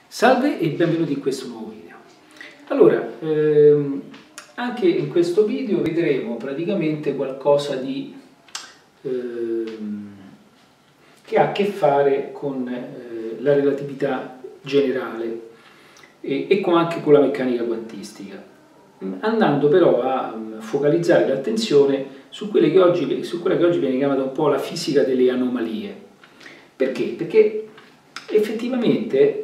Salve e benvenuti in questo nuovo video. Allora, anche in questo video vedremo praticamente qualcosa di che ha a che fare con la relatività generale e anche con la meccanica quantistica, andando però a focalizzare l'attenzione su quella che oggi viene chiamata un po' la fisica delle anomalie. Perché? Perché effettivamente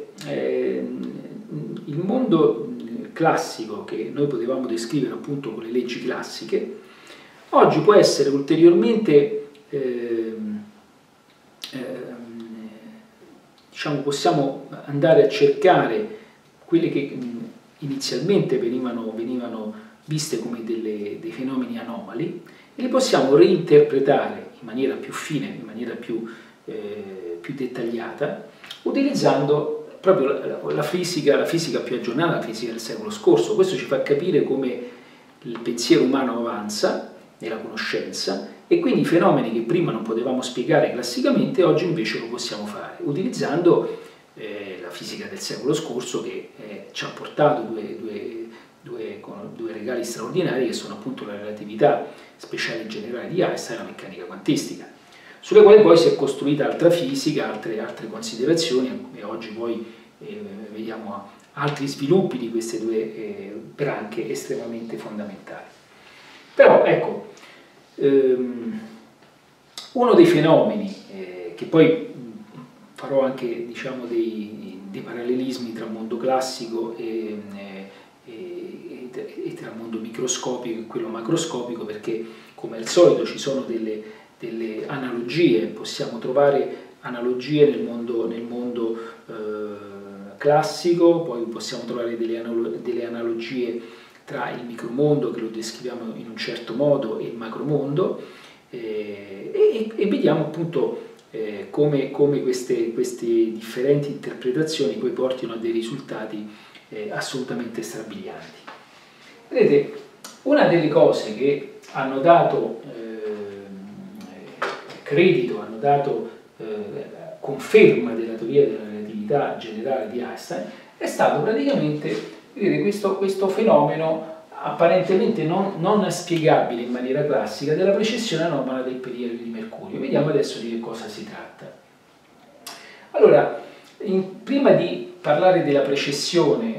il mondo classico che noi potevamo descrivere appunto con le leggi classiche oggi può essere ulteriormente diciamo, possiamo andare a cercare quelle che inizialmente venivano viste come dei fenomeni anomali e li possiamo reinterpretare in maniera più fine, in maniera più dettagliata, utilizzando proprio la fisica più aggiornata, la fisica del secolo scorso. Questo ci fa capire come il pensiero umano avanza nella conoscenza e quindi i fenomeni che prima non potevamo spiegare classicamente oggi invece lo possiamo fare, utilizzando la fisica del secolo scorso che ci ha portato due regali straordinari che sono appunto la relatività speciale generale di Einstein e la meccanica quantistica, sulle quali poi si è costruita altra fisica, altre considerazioni e oggi poi vediamo altri sviluppi di queste due branche estremamente fondamentali. Però ecco, uno dei fenomeni che poi farò anche diciamo dei parallelismi tra mondo classico e tra il mondo microscopico e quello macroscopico, perché come al solito ci sono delle analogie, possiamo trovare analogie nel mondo classico, poi possiamo trovare delle analogie tra il micromondo, che lo descriviamo in un certo modo, e il macromondo, e vediamo appunto come queste differenti interpretazioni poi portino a dei risultati assolutamente strabilianti. Vedete, una delle cose che hanno dato credito, hanno dato conferma della teoria della relatività generale di Einstein è stato praticamente questo fenomeno apparentemente non spiegabile in maniera classica della precessione anomala del periodo di Mercurio. Vediamo adesso di che cosa si tratta. Allora, prima di parlare della precessione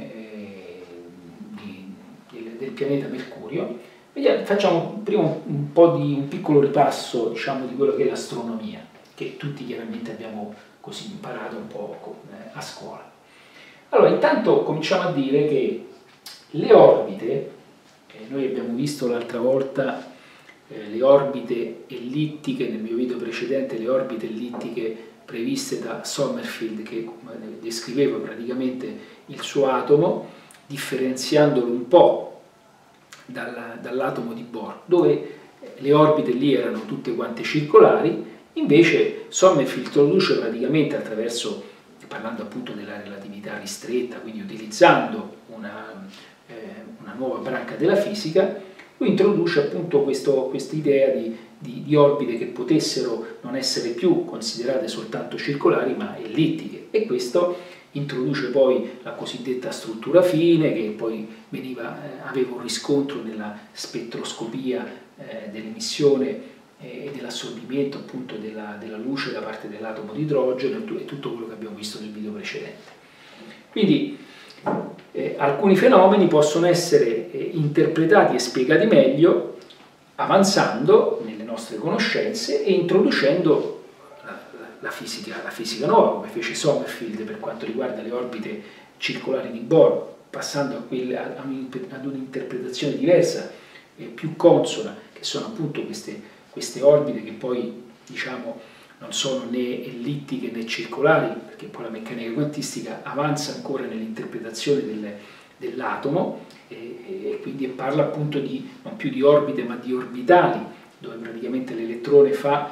del pianeta Mercurio, facciamo prima un piccolo ripasso, diciamo, di quello che è l'astronomia, che tutti chiaramente abbiamo così imparato un po' a scuola. Allora, intanto cominciamo a dire che le orbite, noi abbiamo visto l'altra volta le orbite ellittiche, nel mio video precedente, le orbite ellittiche previste da Sommerfeld, che descriveva praticamente il suo atomo, differenziandolo un po' dall'atomo di Bohr, dove le orbite lì erano tutte quante circolari. Invece Sommerfeld introduce praticamente attraverso, parlando appunto della relatività ristretta, quindi utilizzando una nuova branca della fisica, lui introduce appunto questa idea di orbite che potessero non essere più considerate soltanto circolari ma ellittiche, e questo introduce poi la cosiddetta struttura fine, che poi aveva un riscontro nella spettroscopia dell'emissione e dell'assorbimento appunto della luce da parte dell'atomo di idrogeno e tutto quello che abbiamo visto nel video precedente. Quindi alcuni fenomeni possono essere interpretati e spiegati meglio avanzando nelle nostre conoscenze e introducendo la fisica nuova, come fece Sommerfeld per quanto riguarda le orbite circolari di Bohr, passando ad un'interpretazione diversa e più consona, che sono appunto queste orbite che poi diciamo non sono né ellittiche né circolari, perché poi la meccanica quantistica avanza ancora nell'interpretazione dell'atomo e quindi parla appunto non più di orbite ma di orbitali, dove praticamente l'elettrone fa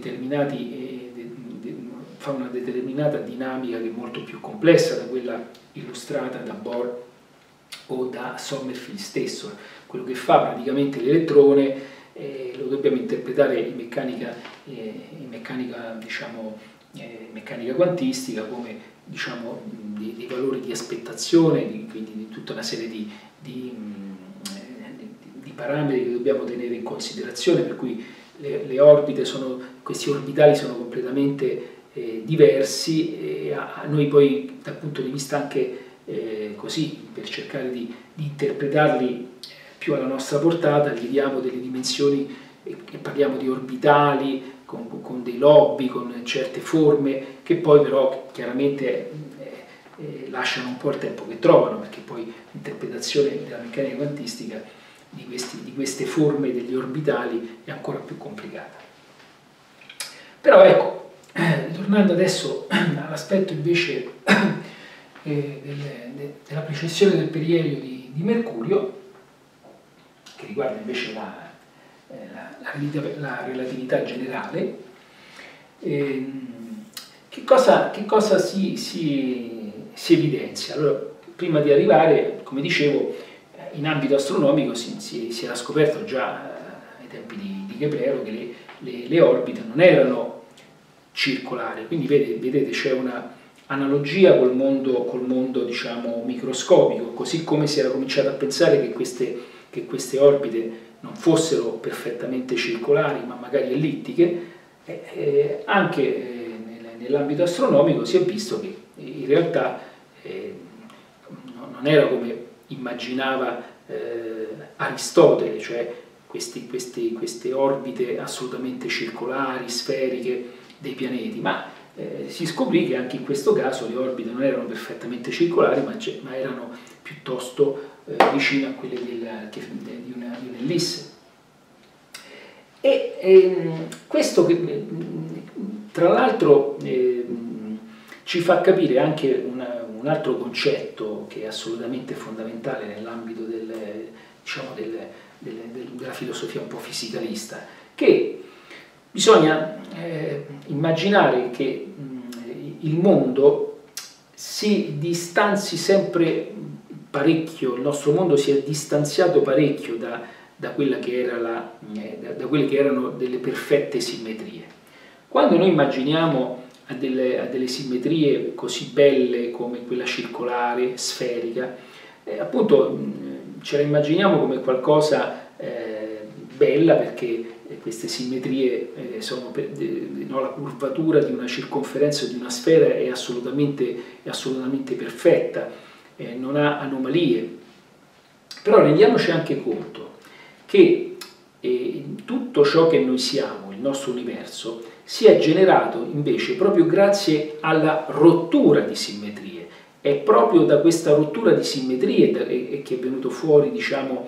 una determinata dinamica che è molto più complessa da quella illustrata da Bohr o da Sommerfeld stesso. Quello che fa praticamente l'elettrone lo dobbiamo interpretare in meccanica quantistica come diciamo, dei valori di aspettazione, quindi di tutta una serie di parametri che dobbiamo tenere in considerazione, per cui le orbite questi orbitali sono completamente diversi, e a noi poi dal punto di vista anche così, per cercare di interpretarli più alla nostra portata, gli diamo delle dimensioni e parliamo di orbitali con dei lobi, con certe forme, che poi però chiaramente lasciano un po' il tempo che trovano, perché poi l'interpretazione della meccanica quantistica di queste forme degli orbitali è ancora più complicata. Però ecco, tornando adesso all'aspetto invece della precessione del perielio di Mercurio, che riguarda invece la relatività generale, che cosa si evidenzia? Allora, prima di arrivare, come dicevo, in ambito astronomico si era scoperto già ai tempi di Keplero che le orbite non erano circolari, quindi vedete c'è una analogia col mondo diciamo microscopico, così come si era cominciato a pensare che queste orbite non fossero perfettamente circolari ma magari ellittiche, anche nell'ambito astronomico si è visto che in realtà non era come immaginava Aristotele, cioè queste orbite assolutamente circolari, sferiche dei pianeti, ma si scoprì che anche in questo caso le orbite non erano perfettamente circolari, ma erano piuttosto vicine a quelle di un'ellisse. Questo tra l'altro ci fa capire anche un altro concetto che è assolutamente fondamentale nell'ambito della filosofia un po' fisicalista, che bisogna immaginare che il mondo si distanzi sempre parecchio, il nostro mondo si è distanziato parecchio da quelle che erano delle perfette simmetrie. Quando noi immaginiamo a delle simmetrie così belle come quella circolare, sferica, appunto ce la immaginiamo come qualcosa bella, perché queste simmetrie la curvatura di una circonferenza di una sfera è assolutamente perfetta, non ha anomalie. Però rendiamoci anche conto che tutto ciò che noi siamo, il nostro universo, si è generato invece proprio grazie alla rottura di simmetrie. È proprio da questa rottura di simmetrie che è venuto fuori, diciamo,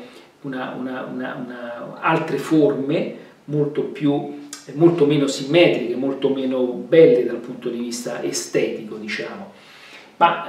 altre forme molto meno simmetriche, molto meno belle dal punto di vista estetico, diciamo. Ma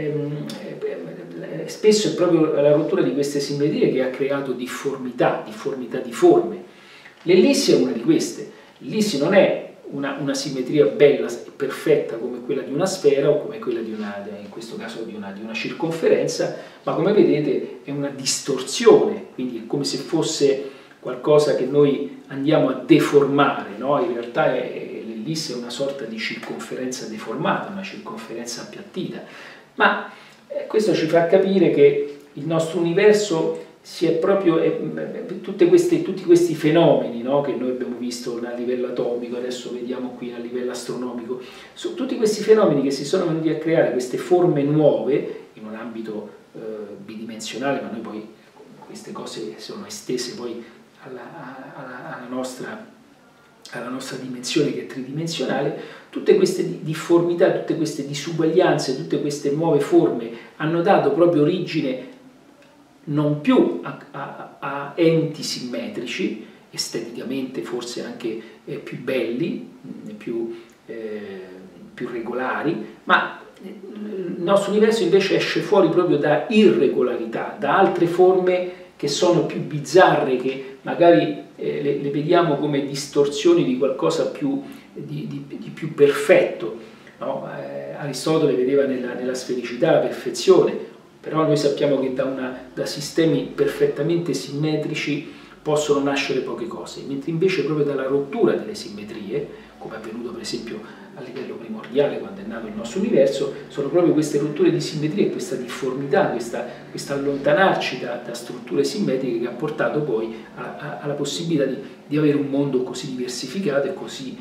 spesso è proprio la rottura di queste simmetrie che ha creato difformità di forme. L'ellisse è una di queste. L'ellisse non è una simmetria bella e perfetta come quella di una sfera o come quella in questo caso di una circonferenza, ma come vedete è una distorsione, quindi è come se fosse qualcosa che noi andiamo a deformare, no? In realtà l'ellisse è una sorta di circonferenza deformata, una circonferenza appiattita, ma questo ci fa capire che il nostro universo si è proprio tutti questi fenomeni, no, che noi abbiamo visto a livello atomico, adesso vediamo qui a livello astronomico, tutti questi fenomeni che si sono venuti a creare, queste forme nuove in un ambito bidimensionale, ma noi poi queste cose sono estese poi alla nostra dimensione che è tridimensionale. Tutte queste difformità, tutte queste disuguaglianze, tutte queste nuove forme hanno dato proprio origine non più a enti simmetrici, esteticamente forse anche più belli, più regolari, ma il nostro universo invece esce fuori proprio da irregolarità, da altre forme che sono più bizzarre, che magari le vediamo come distorsioni di qualcosa di più perfetto, no? Aristotele vedeva nella sfericità la perfezione, però noi sappiamo che da sistemi perfettamente simmetrici possono nascere poche cose, mentre invece proprio dalla rottura delle simmetrie, come è avvenuto per esempio a livello primordiale, quando è nato il nostro universo, sono proprio queste rotture di simmetria e questa difformità, questa allontanarci da strutture simmetriche che ha portato poi alla possibilità di avere un mondo così diversificato e così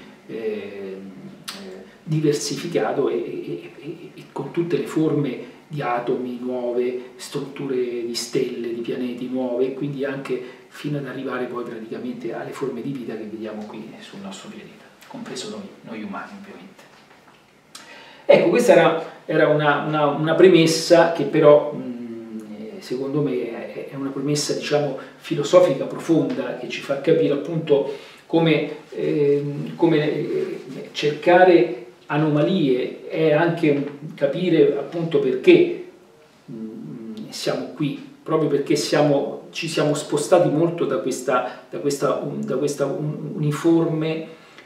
diversificato e con tutte le forme di atomi nuove, strutture di stelle, di pianeti nuove, e quindi anche fino ad arrivare poi praticamente alle forme di vita che vediamo qui sul nostro pianeta, compreso noi umani ovviamente. Ecco, questa era una premessa che però secondo me è una premessa, diciamo, filosofica profonda, che ci fa capire appunto come cercare anomalie è anche capire appunto perché siamo qui, proprio perché ci siamo spostati molto da questa uniforme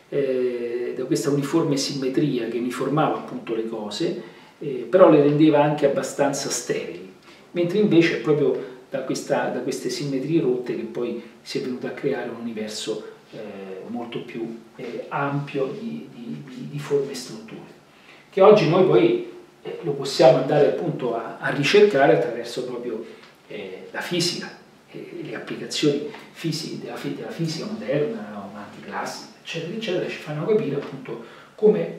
simmetria che uniformava appunto le cose, però le rendeva anche abbastanza sterili, mentre invece è proprio da queste simmetrie rotte che poi si è venuto a creare un universo molto più ampio di forme e strutture, che oggi noi poi lo possiamo andare appunto a ricercare attraverso proprio la fisica, le applicazioni della fisica moderna, anticlassica, eccetera, eccetera, ci fanno capire appunto come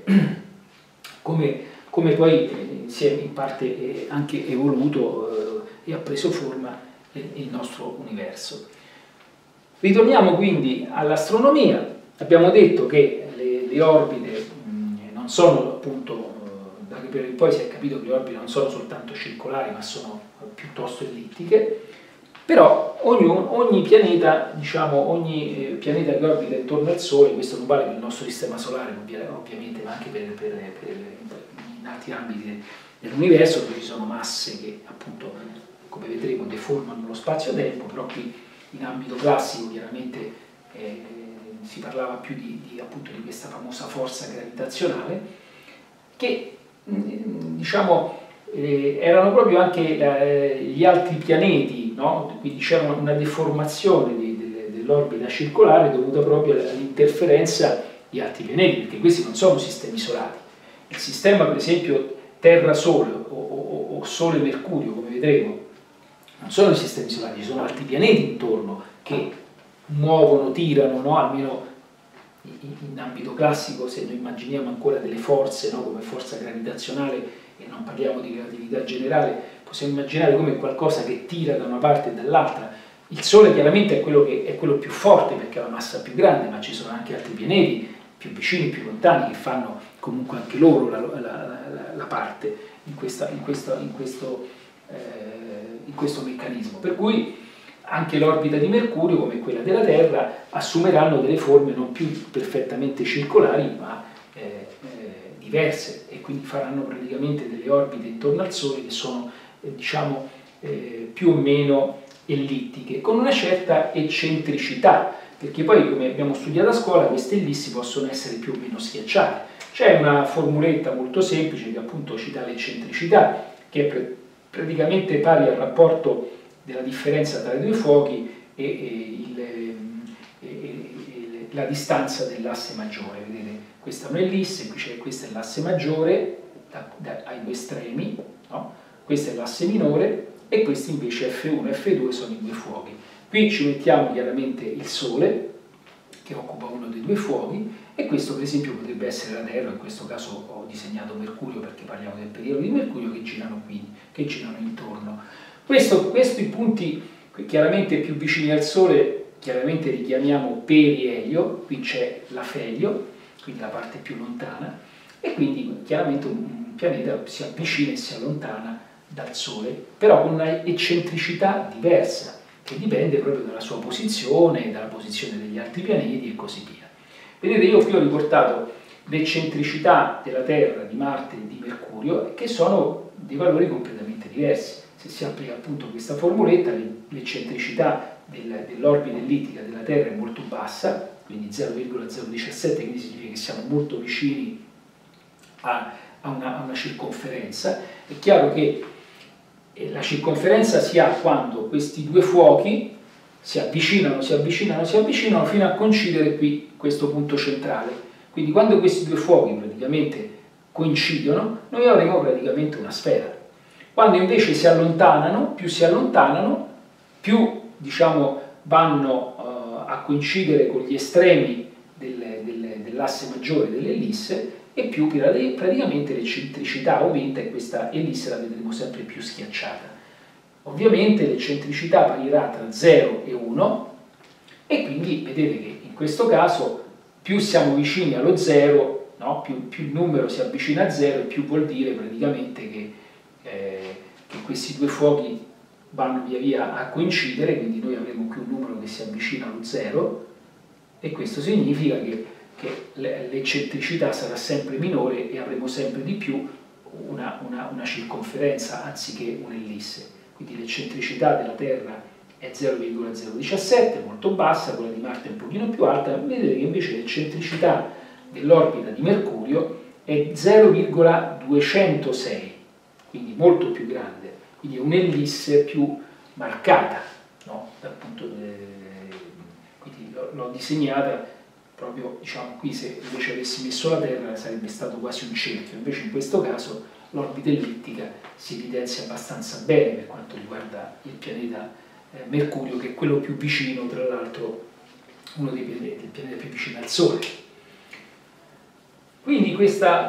poi si è in parte anche evoluto e ha preso forma il nostro universo. Ritorniamo quindi all'astronomia. Abbiamo detto che le orbite non sono appunto, da che poi si è capito che le orbite non sono soltanto circolari ma sono piuttosto ellittiche, però ogni pianeta, diciamo, ogni pianeta che orbita intorno al Sole, questo non vale per il nostro sistema solare ovviamente, ma anche in altri ambiti dell'universo, dove ci sono masse che appunto, come vedremo, deformano lo spazio-tempo, però qui in ambito classico chiaramente si parlava più appunto di questa famosa forza gravitazionale, che diciamo erano proprio anche gli altri pianeti, no? Quindi c'era una deformazione dell'orbita circolare dovuta proprio all'interferenza di altri pianeti, perché questi non sono sistemi solari. Il sistema, per esempio, Terra-Sole o Sole-Mercurio, come vedremo, non sono i sistemi solari, ci sono altri pianeti intorno che muovono, tirano, no? Almeno in ambito classico, se noi immaginiamo ancora delle forze, no? Come forza gravitazionale, e non parliamo di relatività generale, possiamo immaginare come qualcosa che tira da una parte e dall'altra. Il Sole chiaramente è quello più forte perché ha la massa più grande, ma ci sono anche altri pianeti più vicini, più lontani, che fanno comunque anche loro la parte in questo meccanismo. Per cui anche l'orbita di Mercurio, come quella della Terra, assumeranno delle forme non più perfettamente circolari, ma diverse, e quindi faranno praticamente delle orbite intorno al Sole che sono diciamo più o meno ellittiche, con una certa eccentricità, perché poi, come abbiamo studiato a scuola, queste ellissi possono essere più o meno schiacciate. C'è una formuletta molto semplice che appunto ci dà l'eccentricità, che è praticamente pari al rapporto della differenza tra i due fuochi e la distanza dell'asse maggiore. Vedete, questa è un'ellisse, questa è l'asse maggiore ai due estremi, no? Questo è l'asse minore e questi invece F1 e F2 sono i due fuochi. Qui ci mettiamo chiaramente il Sole, che occupa uno dei due fuochi, e questo per esempio potrebbe essere la Terra. In questo caso ho disegnato Mercurio perché parliamo del periodo di Mercurio, che girano qui, che girano intorno. Questi punti chiaramente più vicini al Sole chiaramente richiamiamo perielio, qui c'è l'afelio, quindi la parte più lontana, e quindi chiaramente un pianeta si avvicina e si allontana dal Sole, però con una eccentricità diversa, che dipende proprio dalla sua posizione, dalla posizione degli altri pianeti e così via. Vedete, io qui ho riportato l'eccentricità della Terra, di Marte e di Mercurio, che sono dei valori completamente diversi. Se si applica appunto questa formuletta, l'eccentricità dell'orbita ellittica della Terra è molto bassa, quindi 0,017, quindi significa che siamo molto vicini a una circonferenza. È chiaro che la circonferenza si ha quando questi due fuochi si avvicinano fino a coincidere qui, questo punto centrale. Quindi quando questi due fuochi praticamente coincidono, noi avremo praticamente una sfera. Quando invece si allontanano, più diciamo, vanno a coincidere con gli estremi dell'asse maggiore dell'ellisse, e più praticamente l'eccentricità aumenta, e questa ellisse la vedremo sempre più schiacciata. Ovviamente l'eccentricità varierà tra 0 e 1, e quindi vedete che in questo caso più siamo vicini allo 0, no? più il numero si avvicina a 0, e più vuol dire praticamente che questi due fuochi vanno via via a coincidere, quindi noi avremo qui un numero che si avvicina allo 0, e questo significa che l'eccentricità sarà sempre minore e avremo sempre di più una circonferenza anziché un'ellisse. Quindi l'eccentricità della Terra è 0,017, molto bassa, quella di Marte è un pochino più alta. Vedete che invece l'eccentricità dell'orbita di Mercurio è 0,206, quindi molto più grande, quindi è un'ellisse più marcata, no? Quindi l'ho disegnata proprio, diciamo, qui se invece avessi messo la Terra sarebbe stato quasi un cerchio, invece in questo caso l'orbita ellittica si evidenzia abbastanza bene per quanto riguarda il pianeta Mercurio, che è quello più vicino, tra l'altro uno dei pianeti più vicino al Sole. Quindi questa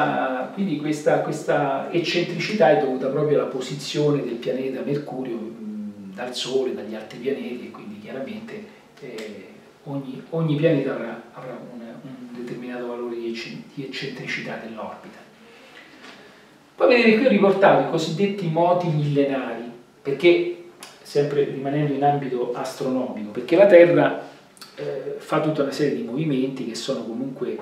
eccentricità è dovuta proprio alla posizione del pianeta Mercurio dal Sole, dagli altri pianeti, e quindi chiaramente ogni pianeta avrà un determinato valore di eccentricità dell'orbita. Poi vedete qui ho riportato i cosiddetti moti millenari, perché, sempre rimanendo in ambito astronomico, perché la Terra fa tutta una serie di movimenti che sono comunque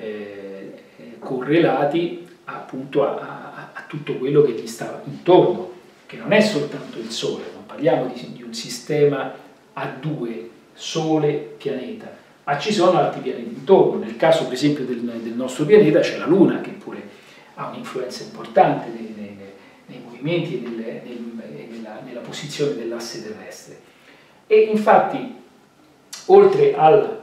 correlati appunto a tutto quello che gli sta intorno, che non è soltanto il Sole, non parliamo di un sistema a due, Sole, pianeta, ma ci sono altri pianeti intorno. Nel caso per esempio del nostro pianeta c'è la Luna, che pure ha un'influenza importante nei movimenti e nella posizione dell'asse terrestre. E infatti, oltre al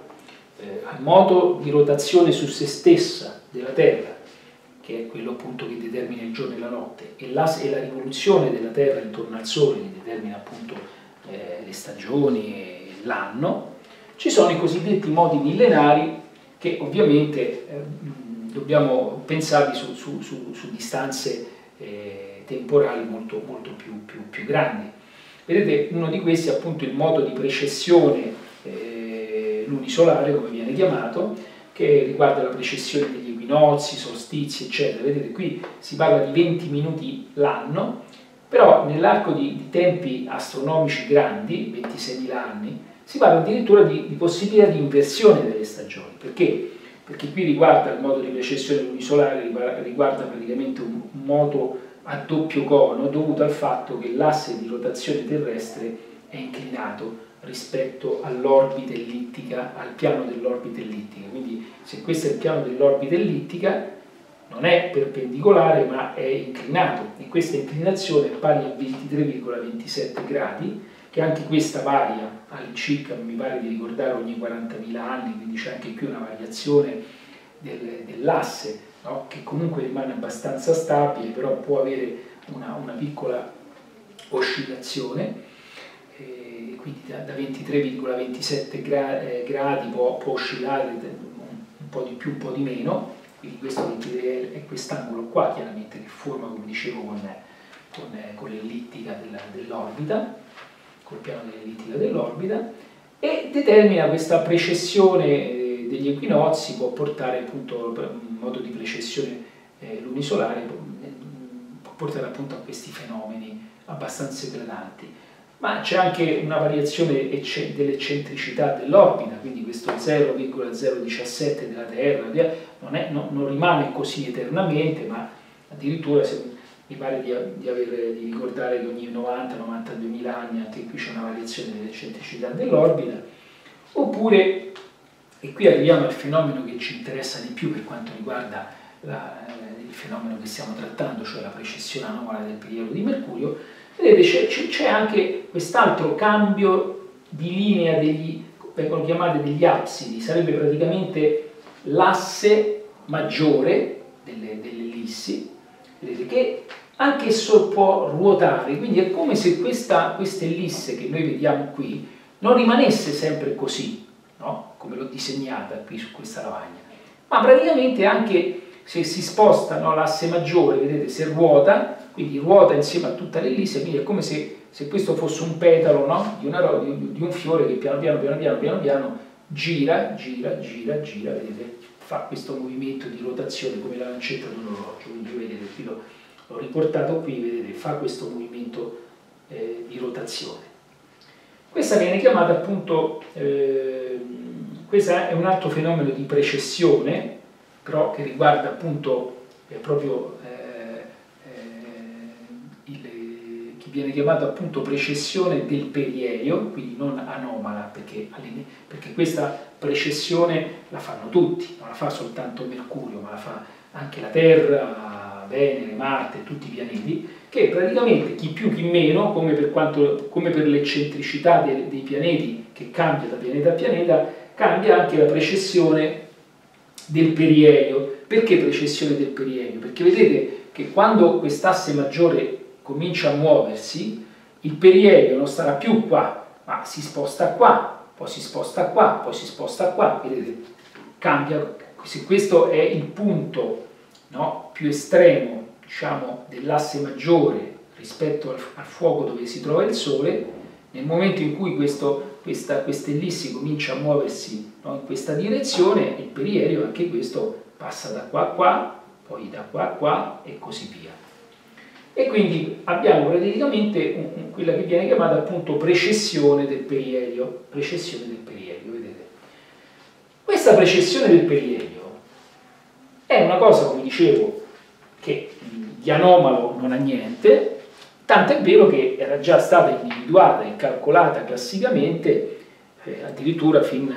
moto di rotazione su se stessa della Terra, che è quello appunto che determina il giorno e la notte, e la rivoluzione della Terra intorno al Sole, che determina appunto le stagioni e l'anno, ci sono i cosiddetti moti millenari, che ovviamente dobbiamo pensarli su distanze temporali molto più grandi. Vedete, uno di questi è appunto il moto di precessione lunisolare, come viene chiamato, che riguarda la precessione degli equinozi, solstizi, eccetera. Vedete, qui si parla di 20 minuti l'anno, però nell'arco di tempi astronomici grandi, 26.000 anni, si parla addirittura di possibilità di inversione delle stagioni. Perché? Perché qui riguarda il moto di precessione lunisolare, riguarda praticamente un moto a doppio cono, dovuto al fatto che l'asse di rotazione terrestre è inclinato rispetto all'orbita ellittica, al piano dell'orbita ellittica. Quindi se questo è il piano dell'orbita ellittica, non è perpendicolare ma è inclinato, e questa inclinazione è pari a 23,27 gradi, che anche questa varia all'incirca, mi pare di ricordare, ogni 40.000 anni, quindi c'è anche qui una variazione dell'asse, no? Che comunque rimane abbastanza stabile, però può avere una piccola oscillazione, quindi da 23,27 gradi può oscillare un po' di più, un po' di meno, quindi questo è quest'angolo qua, chiaramente, che forma, come dicevo, con l'ellittica dell'orbita, col piano dell'ellittica dell'orbita, e determina questa precessione degli equinozi, può portare appunto, in modo di precessione lunisolare, può portare appunto a questi fenomeni abbastanza eclatanti. Ma c'è anche una variazione dell'eccentricità dell'orbita, quindi questo 0,017 della Terra non rimane così eternamente, ma addirittura mi pare di ricordare che ogni 90-92.000 anni anche qui c'è una variazione dell'eccentricità dell'orbita. Oppure, e qui arriviamo al fenomeno che ci interessa di più per quanto riguarda il fenomeno che stiamo trattando, cioè la precessione anomala del periodo di Mercurio. Vedete, c'è anche quest'altro cambio di linea vengono chiamati degli absidi, sarebbe praticamente l'asse maggiore dell'ellissi, vedete che anch'esso può ruotare, quindi è come se questa ellisse che noi vediamo qui non rimanesse sempre così, no? Come l'ho disegnata qui su questa lavagna, ma praticamente anche se si sposta, no, l'asse maggiore, vedete, se ruota, quindi ruota insieme a tutta l'ellisse, quindi è come se questo fosse un petalo, no, di un fiore che piano piano gira, vedete, fa questo movimento di rotazione come la lancetta di un orologio, quindi vedete, qui l'ho riportato qui, vedete, fa questo movimento di rotazione. Questa viene chiamata appunto, questo è un altro fenomeno di precessione, però che riguarda appunto proprio che viene chiamato appunto precessione del perielio, quindi non anomala, perché questa precessione la fanno tutti, non la fa soltanto Mercurio, ma la fa anche la Terra, Venere, Marte, tutti i pianeti, che praticamente chi più chi meno, come per l'eccentricità dei pianeti che cambia da pianeta a pianeta, cambia anche la precessione del perielio. Perché precessione del perielio? Perché vedete che quando quest'asse maggiore comincia a muoversi, il perielio non starà più qua, ma si sposta qua, poi si sposta qua, poi si sposta qua, vedete, cambia. Se questo è il punto, no, più estremo, diciamo, dell'asse maggiore rispetto al fuoco dove si trova il Sole, nel momento in cui questa ellissi comincia a muoversi, no, in questa direzione, il perielio, anche questo, passa da qua a qua, poi da qua a qua e così via. E quindi abbiamo praticamente quella che viene chiamata appunto precessione del perielio. Precessione del perielio, vedete. Questa precessione del perielio è una cosa, come dicevo, che di anomalo non ha niente, tanto è vero che era già stata individuata e calcolata classicamente addirittura fin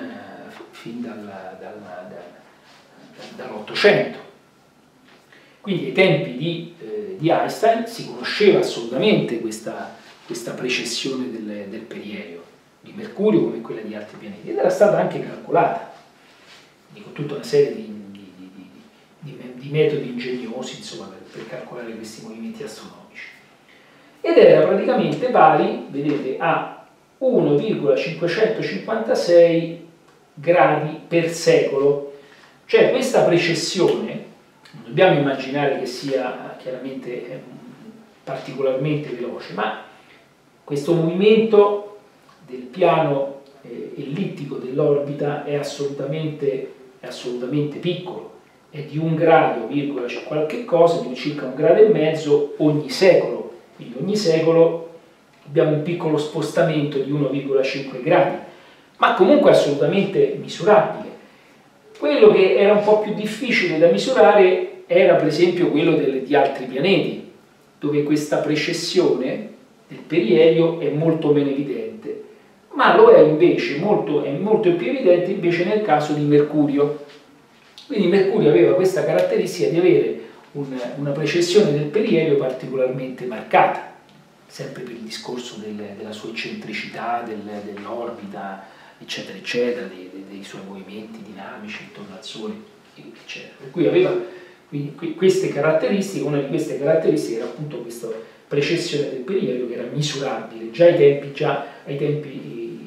dall'800. Quindi ai tempi di Einstein si conosceva assolutamente questa precessione del perielio di Mercurio come quella di altri pianeti, ed era stata anche calcolata, con tutta una serie di metodi ingegnosi, insomma, per calcolare questi movimenti astronomici. Ed era praticamente pari, vedete, a 1,556 gradi per secolo. Cioè questa precessione, non dobbiamo immaginare che sia chiaramente particolarmente veloce, ma questo movimento del piano ellittico dell'orbita è assolutamente piccolo, è di 1 grado, qualche cosa, di circa 1,5 gradi ogni secolo, quindi ogni secolo abbiamo un piccolo spostamento di 1,5 gradi, ma comunque assolutamente misurabile. Quello che era un po' più difficile da misurare era per esempio quello di altri pianeti, dove questa precessione del perielio è molto meno evidente, ma lo è invece molto più evidente invece nel caso di Mercurio. Quindi Mercurio aveva questa caratteristica di avere una precessione del perielio particolarmente marcata, sempre per il discorso della sua eccentricità, dell'orbita, eccetera, eccetera, dei suoi movimenti dinamici intorno al Sole, eccetera. Per cui aveva queste caratteristiche, una di queste caratteristiche era appunto questa precessione del perielio che era misurabile già ai tempi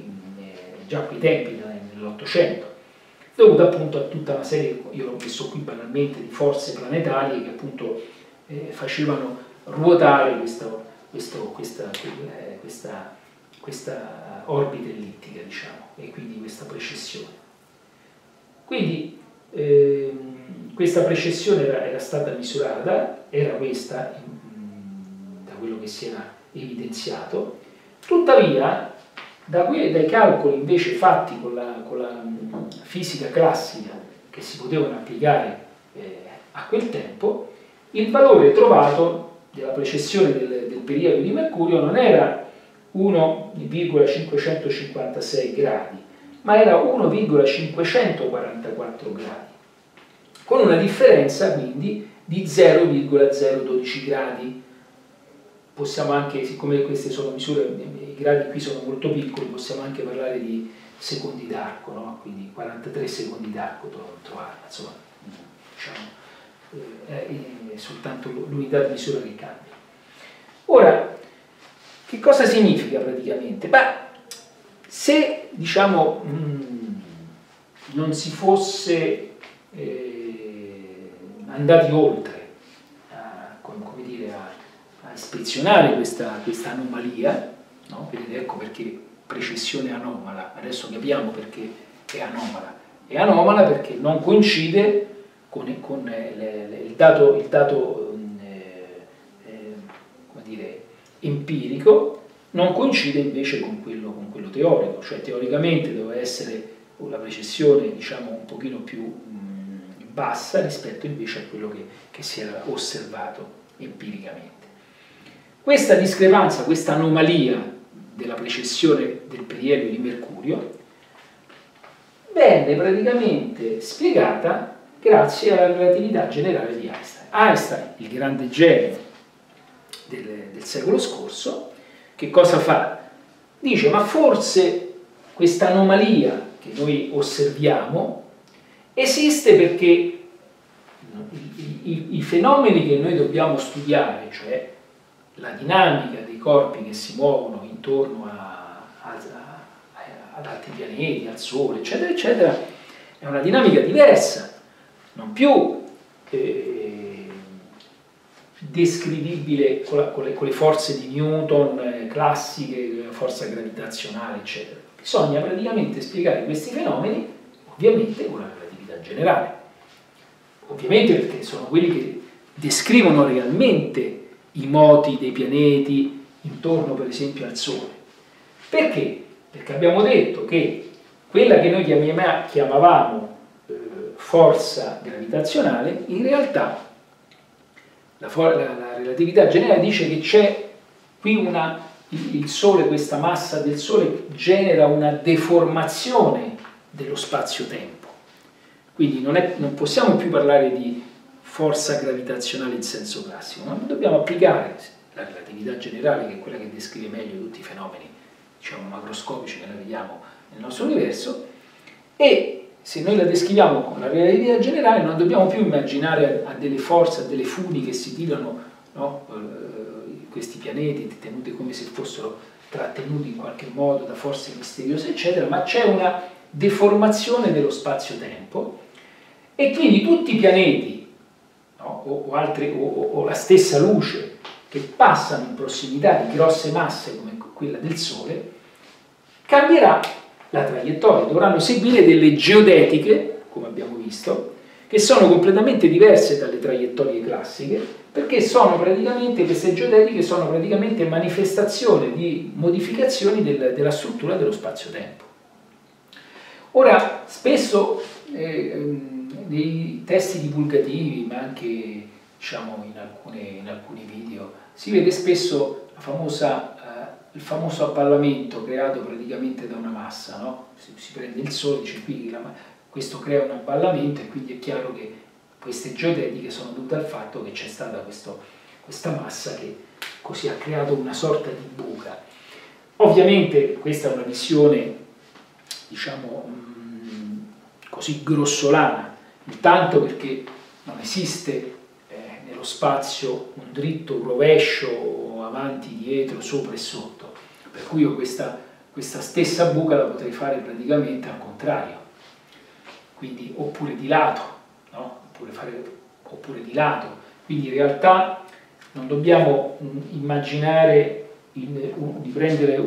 dell'800, dovuto appunto a tutta una serie, io l'ho messo qui banalmente, di forze planetarie che appunto facevano ruotare questa orbita ellittica, diciamo, e quindi questa precessione. Quindi questa precessione era stata misurata, era questa, da quello che si era evidenziato, tuttavia dai calcoli invece fatti con la fisica classica che si potevano applicare a quel tempo, il valore trovato della precessione del periodo di Mercurio non era 1,556 gradi, ma era 1,544 gradi, con una differenza quindi di 0,012 gradi. Possiamo anche, siccome queste sono misure, i gradi qui sono molto piccoli, possiamo anche parlare di secondi d'arco, no? Quindi 43 secondi d'arco trovarla, insomma, diciamo, è soltanto l'unità di misura che cambia. Ora, che cosa significa praticamente? Beh, se diciamo non si fosse andati oltre come dire, a ispezionare questa anomalia, no? Vedete, ecco perché precessione anomala, adesso capiamo perché è anomala. È anomala perché non coincide con il dato come dire, empirico, non coincide invece con quello teorico, cioè teoricamente doveva essere la precessione diciamo un pochino più bassa rispetto invece a quello che si era osservato empiricamente. Questa discrepanza, questa anomalia della precessione del perielio di Mercurio venne praticamente spiegata grazie alla relatività generale di Einstein. Einstein, il grande genio del secolo scorso, che cosa fa? Dice, ma forse questa anomalia che noi osserviamo esiste perché i fenomeni che noi dobbiamo studiare, cioè la dinamica dei corpi che si muovono intorno ad altri pianeti, al Sole, eccetera, eccetera, è una dinamica diversa, non più descrivibile con le forze di Newton classiche, forza gravitazionale, eccetera. Bisogna praticamente spiegare questi fenomeni, ovviamente, con la relatività generale. Ovviamente perché sono quelli che descrivono realmente i moti dei pianeti intorno, per esempio, al Sole. Perché? Perché abbiamo detto che quella che noi chiamavamo forza gravitazionale, in realtà la relatività generale dice che c'è qui il Sole, questa massa del Sole genera una deformazione dello spazio-tempo. Quindi non possiamo più parlare di forza gravitazionale in senso classico, ma dobbiamo applicare la relatività generale, che è quella che descrive meglio tutti i fenomeni, diciamo, macroscopici che noi vediamo nel nostro universo, e se noi la descriviamo con la relatività generale non dobbiamo più immaginare a delle forze, a delle funi che si tirano, no? Questi pianeti tenuti come se fossero trattenuti in qualche modo da forze misteriose, eccetera, ma c'è una deformazione dello spazio-tempo e quindi tutti i pianeti, no? o la stessa luce che passano in prossimità di grosse masse come quella del Sole, cambierà la traiettoria, dovranno seguire delle geodetiche, come abbiamo visto, che sono completamente diverse dalle traiettorie classiche, perché sono praticamente, queste geodetiche sono praticamente manifestazioni di modificazioni della struttura dello spazio-tempo. Ora, spesso nei testi divulgativi, ma anche diciamo, in alcuni video, si vede spesso il famoso avvallamento creato praticamente da una massa, no? Si prende il Sole, dice qui questo crea un avvallamento e quindi è chiaro che queste geodetiche sono dovute al fatto che c'è stata questa massa che così ha creato una sorta di buca. Ovviamente questa è una visione, diciamo, così grossolana, intanto perché non esiste nello spazio un dritto, un rovescio, avanti, dietro, sopra e sotto, per cui io questa stessa buca la potrei fare praticamente al contrario, quindi oppure di lato, no? Oppure di lato, quindi in realtà non dobbiamo immaginare di prendere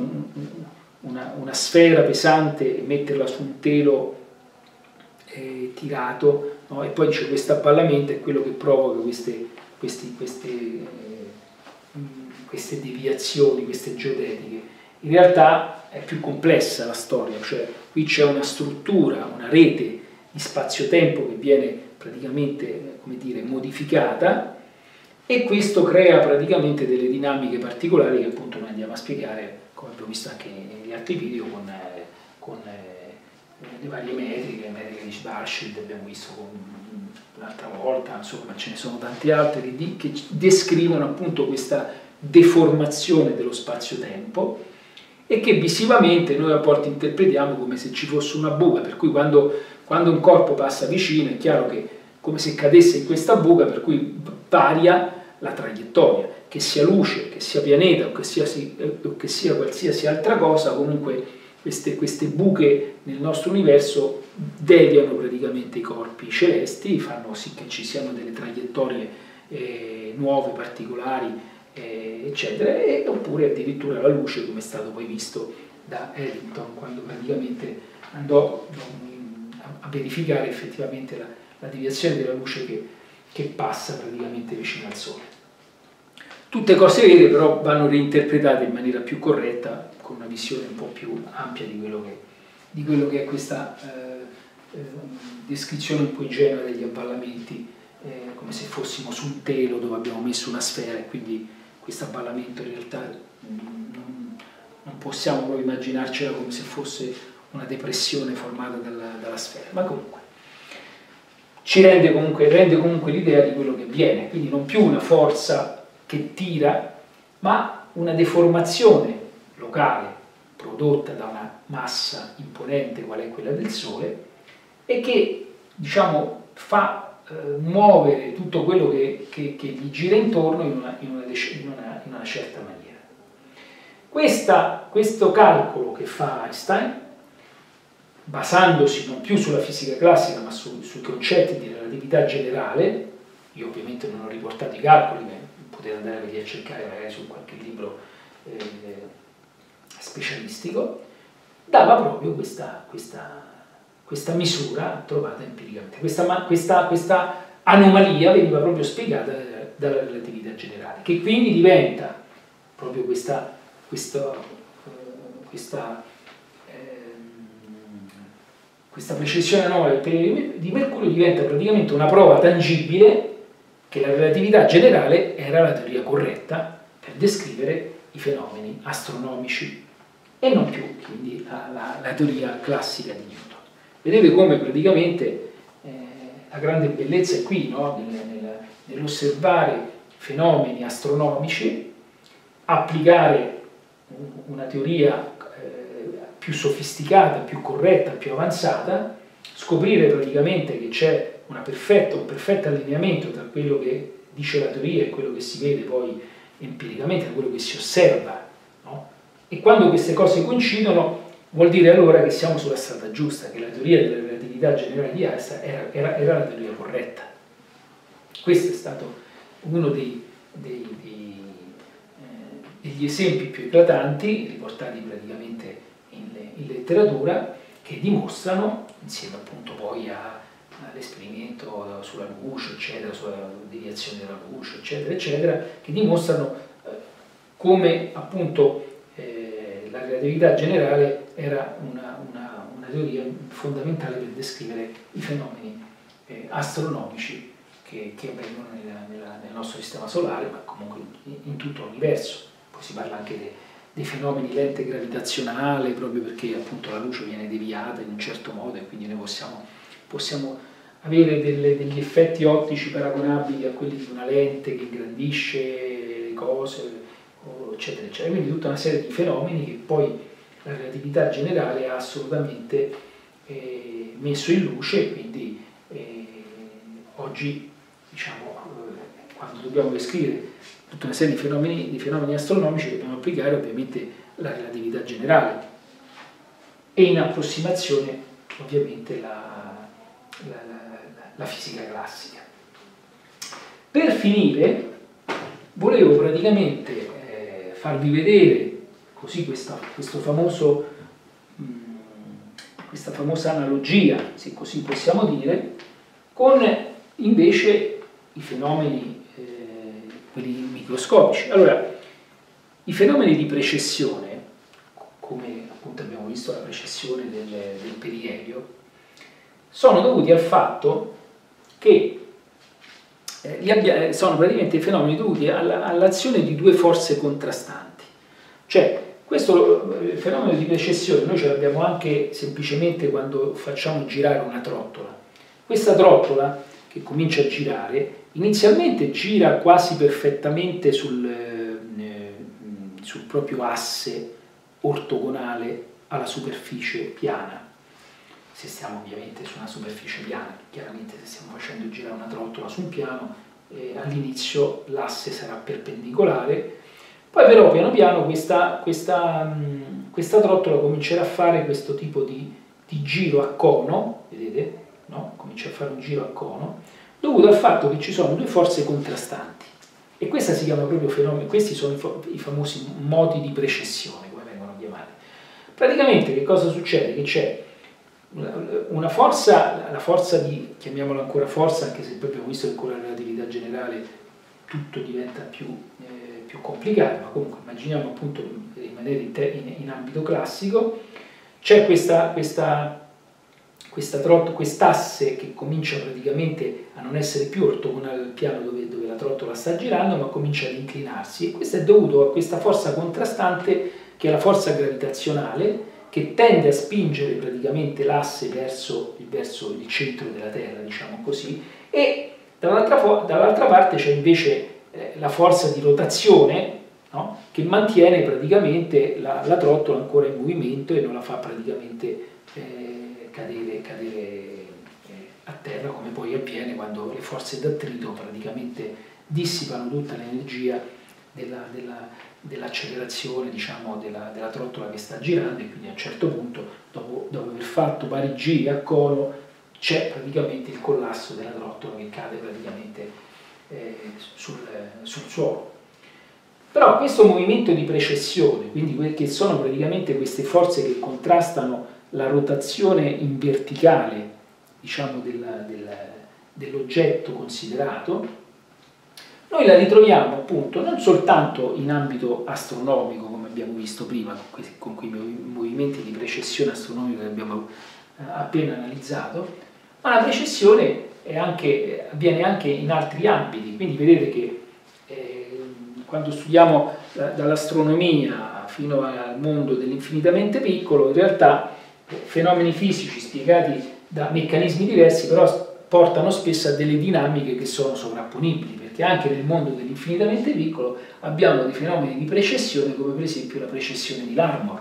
una sfera pesante e metterla su un telo tirato, no? E poi c'è questo avvallamento, è quello che provoca queste deviazioni, queste geodetiche. In realtà è più complessa la storia, cioè qui c'è una struttura, una rete di spazio-tempo che viene praticamente, come dire, modificata, e questo crea praticamente delle dinamiche particolari che appunto noi andiamo a spiegare, come abbiamo visto anche negli altri video, con le varie metriche di Schwarzschild abbiamo visto un'altra volta, insomma ce ne sono tante altre che descrivono appunto questa deformazione dello spazio-tempo e che visivamente noi a volte interpretiamo come se ci fosse una buca, per cui quando un corpo passa vicino è chiaro che come se cadesse in questa buca, per cui varia la traiettoria, che sia luce, che sia pianeta o che sia qualsiasi altra cosa, comunque queste buche nel nostro universo deviano praticamente i corpi celesti, fanno sì che ci siano delle traiettorie nuove, particolari, eccetera, oppure addirittura la luce, come è stato poi visto da Eddington quando praticamente andò a verificare effettivamente la deviazione della luce che passa praticamente vicino al Sole. Tutte cose vere, però vanno reinterpretate in maniera più corretta, con una visione un po' più ampia di quello che è questa descrizione un po' ingenua degli avvallamenti, come se fossimo su un telo dove abbiamo messo una sfera e quindi questo avvallamento in realtà non possiamo proprio immaginarcela come se fosse una depressione formata dalla sfera, ma comunque ci rende comunque l'idea di quello che avviene, quindi non più una forza che tira, ma una deformazione locale prodotta da una massa imponente qual è quella del Sole e che, diciamo, fa muovere tutto quello che gli gira intorno in una certa maniera. Questo calcolo che fa Einstein, basandosi non più sulla fisica classica ma sui concetti di relatività generale, io ovviamente non ho riportato i calcoli, ma potete andare a cercare magari su qualche libro specialistico, dava proprio questa misura trovata empiricamente. Questa anomalia veniva proprio spiegata dalla relatività generale, che quindi diventa proprio questa precessione anomala del periodo di Mercurio diventa praticamente una prova tangibile che la relatività generale era la teoria corretta per descrivere i fenomeni astronomici e non più quindi la teoria classica di Newton. Vedete come praticamente la grande bellezza è qui, no? Nell'osservare fenomeni astronomici, applicare una teoria più sofisticata, più corretta, più avanzata, scoprire praticamente che c'è un perfetto allineamento tra quello che dice la teoria e quello che si vede poi empiricamente, tra quello che si osserva, no? E quando queste cose coincidono vuol dire allora che siamo sulla strada giusta, che la teoria della relatività generale di Einstein era la teoria corretta. Questo è stato uno degli esempi più eclatanti, riportati praticamente in letteratura, che dimostrano, insieme appunto poi all'esperimento sulla luce, eccetera, sulla deviazione della luce, eccetera, eccetera, che dimostrano come appunto la relatività generale era una teoria fondamentale per descrivere i fenomeni astronomici che avvengono nel nostro sistema solare, ma comunque in tutto l'universo. Poi si parla anche dei fenomeni lente gravitazionale, proprio perché appunto la luce viene deviata in un certo modo e quindi noi possiamo avere degli effetti ottici paragonabili a quelli di una lente che ingrandisce le cose, eccetera, eccetera. Quindi tutta una serie di fenomeni che poi la relatività generale ha assolutamente messo in luce e quindi oggi, diciamo, quando dobbiamo descrivere tutta una serie di fenomeni astronomici dobbiamo applicare ovviamente la relatività generale e in approssimazione ovviamente la fisica classica. Per finire volevo praticamente farvi vedere così questa famosa analogia, se così possiamo dire, con invece i fenomeni quelli microscopici. Allora, i fenomeni di precessione, come appunto abbiamo visto la precessione del perielio, sono dovuti al fatto che sono praticamente fenomeni dovuti all'azione di due forze contrastanti. Cioè, questo fenomeno di precessione noi ce l'abbiamo anche semplicemente quando facciamo girare una trottola. Questa trottola che comincia a girare, inizialmente gira quasi perfettamente sul proprio asse ortogonale alla superficie piana. Se stiamo ovviamente su una superficie piana, chiaramente se stiamo facendo girare una trottola su un piano, all'inizio l'asse sarà perpendicolare, poi però piano piano questa trottola comincerà a fare questo tipo di giro a cono, vedete? No? Comincia a fare un giro a cono, dovuto al fatto che ci sono due forze contrastanti. E questa si chiama proprio fenomeno, questi sono i famosi moti di precessione, come vengono chiamati. Praticamente che cosa succede? Che c'è una forza, la forza di, chiamiamola ancora forza, anche se poi abbiamo visto che con la relatività generale tutto diventa più complicato, ma comunque immaginiamo appunto di rimanere in ambito classico, c'è quest'asse che comincia praticamente a non essere più ortogonale al piano dove la trottola sta girando, ma comincia ad inclinarsi, e questo è dovuto a questa forza contrastante che è la forza gravitazionale, che tende a spingere praticamente l'asse verso il centro della Terra, diciamo così, e dall'altra parte c'è invece la forza di rotazione, no? Che mantiene praticamente la trottola ancora in movimento e non la fa praticamente cadere a terra, come poi avviene quando le forze d'attrito praticamente dissipano tutta l'energia dell'accelerazione, diciamo, della trottola che sta girando, e quindi a un certo punto, dopo aver fatto vari giri a cono, c'è praticamente il collasso della trottola che cade praticamente sul suolo. Però questo movimento di precessione, quindi che sono praticamente queste forze che contrastano la rotazione in verticale, diciamo, dell'oggetto considerato, noi la ritroviamo appunto non soltanto in ambito astronomico, come abbiamo visto prima, con quei movimenti di precessione astronomica che abbiamo appena analizzato, ma la precessione avviene anche in altri ambiti. Quindi vedete che quando studiamo dall'astronomia fino al mondo dell'infinitamente piccolo, in realtà fenomeni fisici spiegati da meccanismi diversi però portano spesso a delle dinamiche che sono sovrapponibili, perché anche nel mondo dell'infinitamente piccolo abbiamo dei fenomeni di precessione, come per esempio la precessione di Larmor,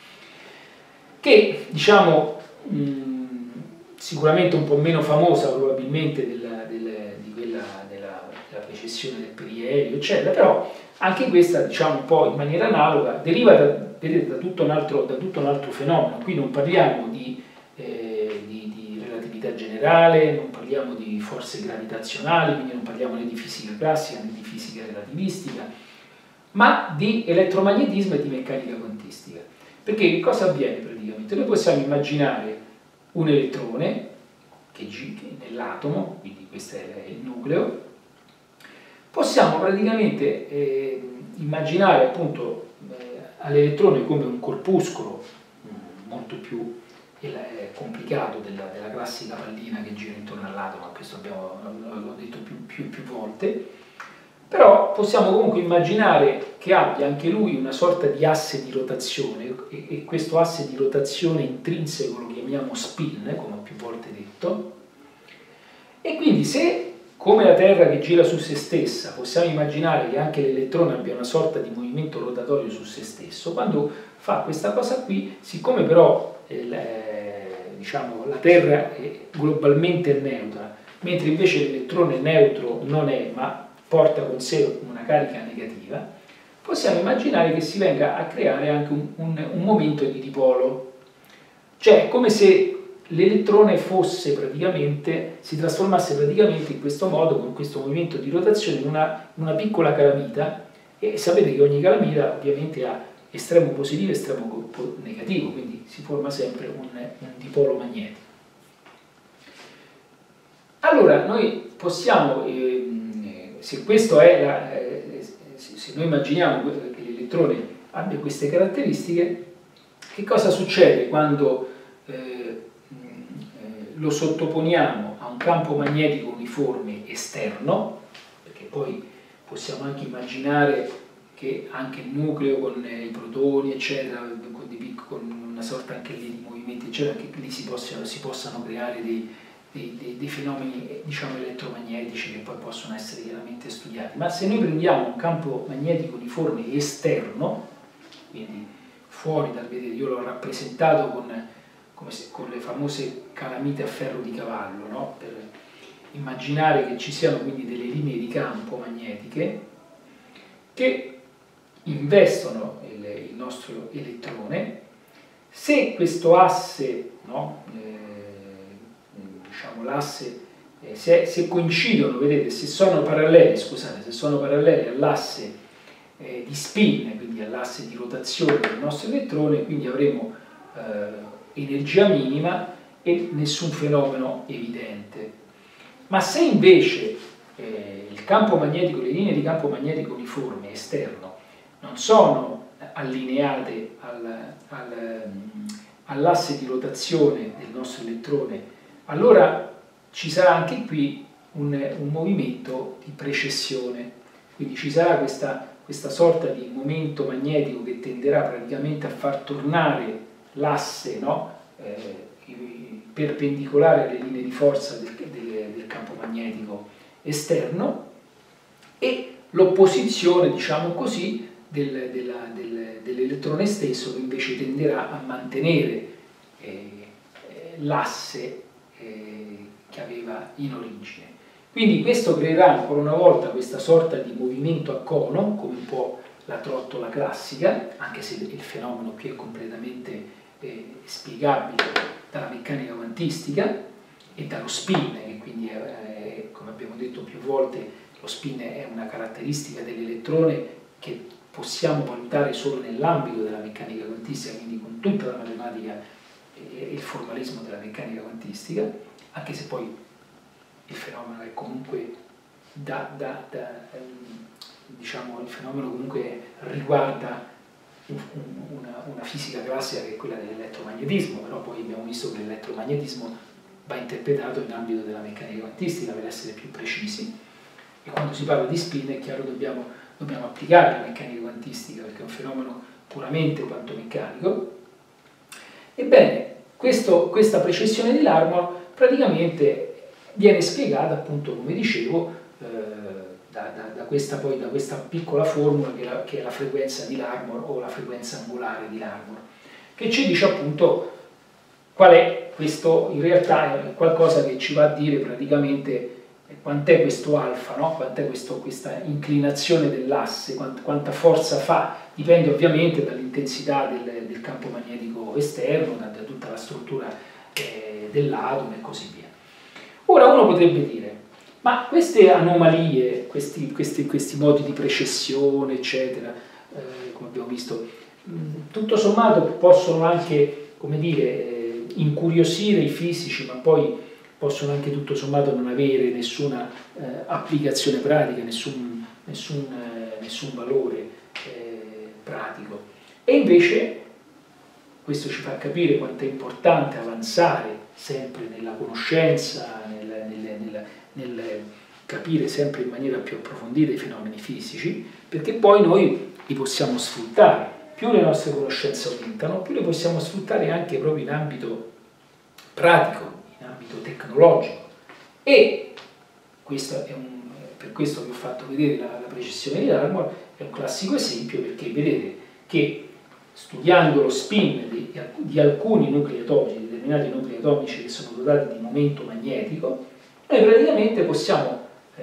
che diciamo sicuramente un po' meno famosa probabilmente di quella della precessione del perielio, eccetera, però anche questa, diciamo un po' in maniera analoga, deriva da tutto un altro fenomeno. Qui non parliamo di relatività generale, non parliamo di forze gravitazionali, quindi non parliamo né di fisica classica né di fisica relativistica, ma di elettromagnetismo e di meccanica quantistica. Perché che cosa avviene praticamente? Noi possiamo immaginare un elettrone che nell'atomo, quindi questo è il nucleo, possiamo praticamente immaginare appunto all'elettrone come un corpuscolo molto più complicato della classica pallina che gira intorno all'atomo, questo l'ho detto più volte, però possiamo comunque immaginare che abbia anche lui una sorta di asse di rotazione, e questo asse di rotazione intrinseco lo chiamiamo spin, come ho più volte detto, e quindi se, come la Terra che gira su se stessa, possiamo immaginare che anche l'elettrone abbia una sorta di movimento rotatorio su se stesso, quando fa questa cosa qui, siccome però diciamo, la Terra globalmente è neutra, mentre invece l'elettrone neutro non è, ma porta con sé una carica negativa, possiamo immaginare che si venga a creare anche un momento di dipolo. Cioè è come se l'elettrone si trasformasse praticamente in questo modo, con questo movimento di rotazione, in una piccola calamita, e sapete che ogni calamita ovviamente ha estremo positivo e estremo negativo, quindi si forma sempre un dipolo magnetico. Allora noi possiamo, se questo è se noi immaginiamo che l'elettrone abbia queste caratteristiche, che cosa succede quando lo sottoponiamo a un campo magnetico uniforme esterno? Perché poi possiamo anche immaginare che anche il nucleo con i protoni, eccetera, con una sorta anche lì di movimenti, eccetera, che lì si possano creare dei fenomeni, diciamo, elettromagnetici che poi possono essere chiaramente studiati. Ma se noi prendiamo un campo magnetico uniforme esterno, quindi fuori dal vedere. Io l'ho rappresentato con le famose calamite a ferro di cavallo, no? Per immaginare che ci siano quindi delle linee di campo magnetiche che investono il nostro elettrone. Se questo asse, no? Diciamo l'asse, se coincidono, vedete, se sono paralleli, scusate, se sono paralleli all'asse di spin, quindi all'asse di rotazione del nostro elettrone, quindi avremo energia minima e nessun fenomeno evidente. Ma se invece il campo magnetico, le linee di campo magnetico uniforme esterno non sono allineate all'asse di rotazione del nostro elettrone, allora ci sarà anche qui un movimento di precessione, quindi ci sarà questa sorta di momento magnetico che tenderà praticamente a far tornare l'asse, no? Perpendicolare alle linee di forza del campo magnetico esterno, e l'opposizione, diciamo così, dell'elettrone stesso, che invece tenderà a mantenere l'asse che aveva in origine. Quindi questo creerà ancora una volta questa sorta di movimento a cono, come un po' la trottola classica, anche se il fenomeno qui è completamente spiegabile dalla meccanica quantistica e dallo spin, che quindi è, come abbiamo detto più volte, lo spin è una caratteristica dell'elettrone che possiamo valutare solo nell'ambito della meccanica quantistica, quindi con tutta la matematica e il formalismo della meccanica quantistica, anche se poi il fenomeno è comunque diciamo, il fenomeno comunque riguarda una fisica classica che è quella dell'elettromagnetismo, però poi abbiamo visto che l'elettromagnetismo va interpretato in ambito della meccanica quantistica per essere più precisi, e quando si parla di spin è chiaro dobbiamo applicare la meccanica quantistica perché è un fenomeno puramente quantomeccanico. Ebbene, questa precessione di Larmor praticamente viene spiegata, appunto, come dicevo, da questa piccola formula che è la frequenza di Larmor o la frequenza angolare di Larmor, che ci dice appunto qual è questo. In realtà è qualcosa che ci va a dire praticamente quant'è questo alfa, no? Quant'è questa inclinazione dell'asse, quanta forza fa, dipende ovviamente dall'intensità del campo magnetico esterno, da tutta la struttura dell'atomo e così via. Ora uno potrebbe dire, ma queste anomalie, questi modi di precessione, eccetera, come abbiamo visto, tutto sommato possono anche, come dire, incuriosire i fisici, ma poi possono anche tutto sommato non avere nessuna applicazione pratica, nessun valore pratico. E invece questo ci fa capire quanto è importante avanzare sempre nella conoscenza, nel capire sempre in maniera più approfondita i fenomeni fisici, perché poi noi li possiamo sfruttare. Più le nostre conoscenze aumentano, più le possiamo sfruttare anche proprio in ambito pratico, in ambito tecnologico. E questo per questo vi ho fatto vedere la precessione di Larmor, è un classico esempio, perché vedete che studiando lo spin di alcuni nuclei atomici, determinati nuclei atomici che sono dotati di momento magnetico, noi praticamente possiamo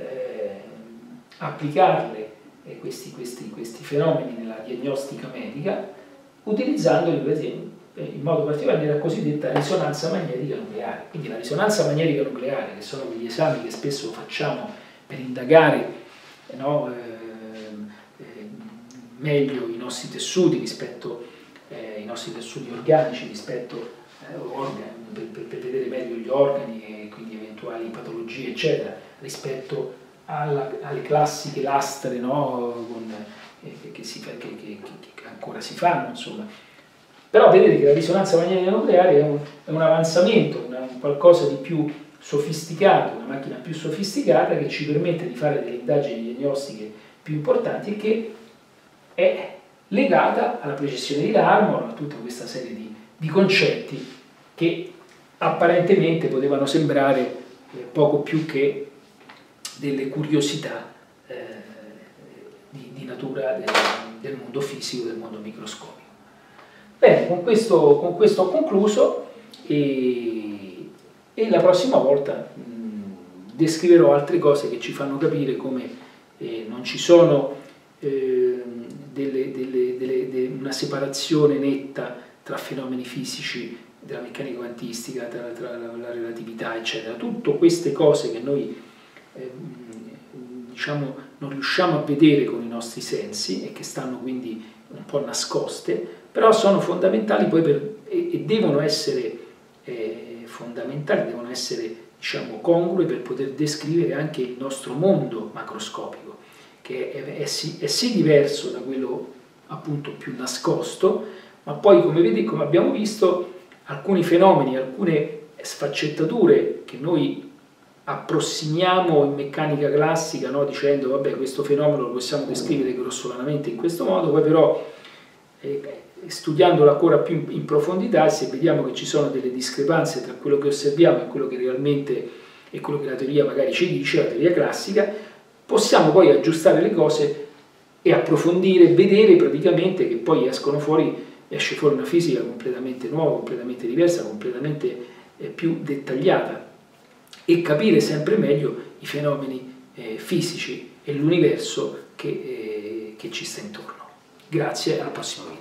applicarle questi fenomeni nella diagnostica medica, utilizzandoli in modo particolare nella cosiddetta risonanza magnetica nucleare. Quindi la risonanza magnetica nucleare, che sono quegli esami che spesso facciamo per indagare, no, meglio i nostri tessuti rispetto i nostri tessuti organici rispetto per vedere meglio gli organi e quindi eventuali patologie, eccetera, rispetto alle classiche lastre, no, che ancora si fanno, insomma. Però vedete che la risonanza magnetica nucleare è un avanzamento, qualcosa di più sofisticato, una macchina più sofisticata che ci permette di fare delle indagini diagnostiche più importanti e che è legata alla precessione di Larmor, a tutta questa serie di concetti che apparentemente potevano sembrare poco più che delle curiosità di natura del mondo fisico, del mondo microscopico. Bene, con questo ho concluso e la prossima volta descriverò altre cose che ci fanno capire come non ci sono una separazione netta tra fenomeni fisici della meccanica quantistica, tra la relatività, eccetera. Tutte queste cose che noi diciamo, non riusciamo a vedere con i nostri sensi e che stanno quindi un po' nascoste, però sono fondamentali poi e devono essere fondamentali, devono essere, diciamo, congrue per poter descrivere anche il nostro mondo macroscopico, che è sì diverso da quello appunto più nascosto, ma poi come abbiamo visto alcuni fenomeni, alcune sfaccettature che noi approssimiamo in meccanica classica, no? Dicendo vabbè, questo fenomeno lo possiamo descrivere grossolanamente in questo modo, poi però studiandolo ancora più in profondità, se vediamo che ci sono delle discrepanze tra quello che osserviamo e quello che realmente è quello che la teoria magari ci dice, la teoria classica, possiamo poi aggiustare le cose e approfondire, vedere praticamente che poi esce fuori una fisica completamente nuova, completamente diversa, completamente più dettagliata, e capire sempre meglio i fenomeni fisici e l'universo che ci sta intorno. Grazie, alla prossima video.